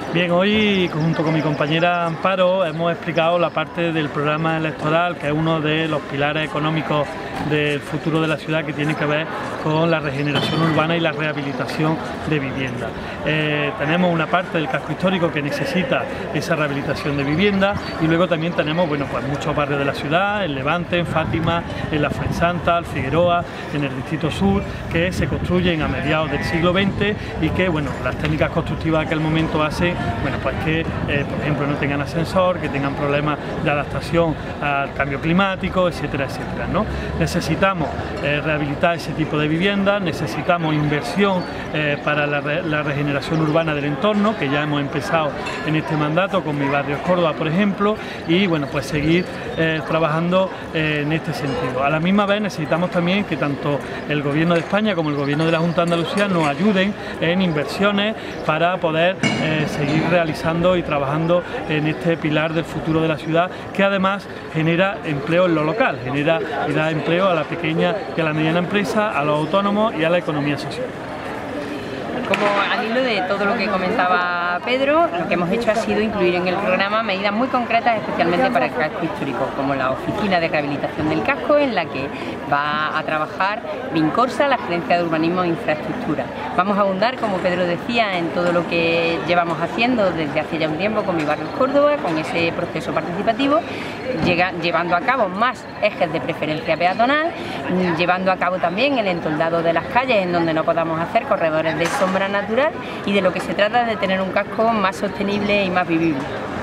Bien, hoy junto con mi compañera Amparo hemos explicado la parte del programa electoral, que es uno de los pilares económicos del futuro de la ciudad, que tiene que ver con la regeneración urbana y la rehabilitación de vivienda. Tenemos una parte del casco histórico que necesita esa rehabilitación de vivienda, y luego también tenemos pues muchos barrios de la ciudad, en Levante, en Fátima, en la Fuensanta, en Figueroa, en el Distrito Sur, que se construyen a mediados del siglo XX y que las técnicas constructivas de aquel momento hacen pues que, por ejemplo, no tengan ascensor, que tengan problemas de adaptación al cambio climático, etcétera, etcétera, ¿no? Necesitamos rehabilitar ese tipo de viviendas, necesitamos inversión para la regeneración urbana del entorno, que ya hemos empezado en este mandato con Mi Barrio Córdoba, por ejemplo, y pues seguir trabajando en este sentido. A la misma vez necesitamos también que tanto el Gobierno de España como el Gobierno de la Junta de Andalucía nos ayuden en inversiones para poder seguir realizando y trabajando en este pilar del futuro de la ciudad, que además genera empleo en lo local, genera y da empleo a la pequeña y a la mediana empresa, a los autónomos y a la economía social. Como al hilo de todo lo que comentaba Pedro, lo que hemos hecho ha sido incluir en el programa medidas muy concretas especialmente para el casco histórico, como la Oficina de Rehabilitación del Casco, en la que va a trabajar Vincorsa, la Gerencia de Urbanismo e Infraestructura. Vamos a abundar, como Pedro decía, en todo lo que llevamos haciendo desde hace ya un tiempo con Mi Barrio Córdoba, con ese proceso participativo, llevando a cabo más ejes de preferencia peatonal, llevando a cabo también el entoldado de las calles en donde no podamos hacer corredores de sombra natural, y de lo que se trata es de tener un casco más sostenible y más vivible.